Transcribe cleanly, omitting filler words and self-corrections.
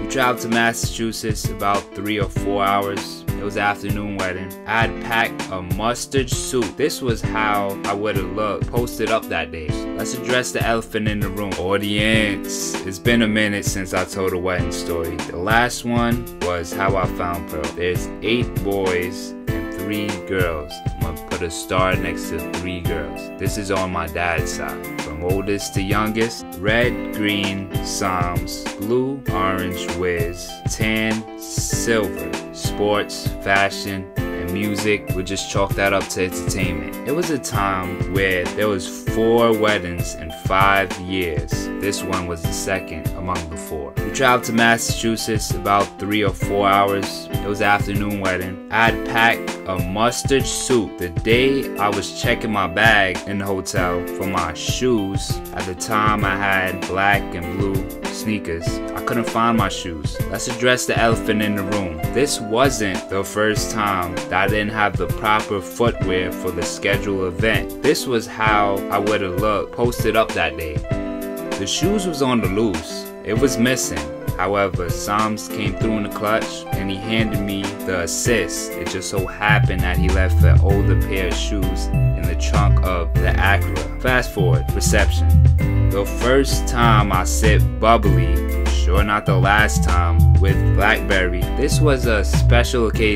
Traveled to Massachusetts about 3 or 4 hours. It was an afternoon wedding. I had packed a mustard suit. This was how I would have looked posted up that day. Let's address the elephant in the room. Audience. It's been a minute since I told a wedding story. The last one was how I found Pearl. There's 8 boys and 3 girls. I'm gonna put a star next to 3 girls. This is on my dad's side. From oldest to youngest. Red, green, Psalms. Blue, orange, Wiz. Tan, Cilver. Sports, fashion, and music. We just chalk that up to entertainment. It was a time where there was 4 weddings in 5 years. This one was the second among the 4. We traveled to Massachusetts about 3 or 4 hours. It was an afternoon wedding. I had packed a mustard suit the day I was checking my bag in the hotel for my shoes. At the time I had black and blue sneakers. I couldn't find my shoes. Let's address the elephant in the room. This wasn't the first time that I didn't have the proper footwear for the scheduled event. This was how I would have looked posted up that day. The shoes was on the loose. It was missing. However, Psalms came through in the clutch and he handed me the assist. It just so happened that he left an older pair of shoes in the trunk of the Acura. Fast forward, reception. The first time I sipped bubbly, sure not the last time, with Blackberry. This was a special occasion.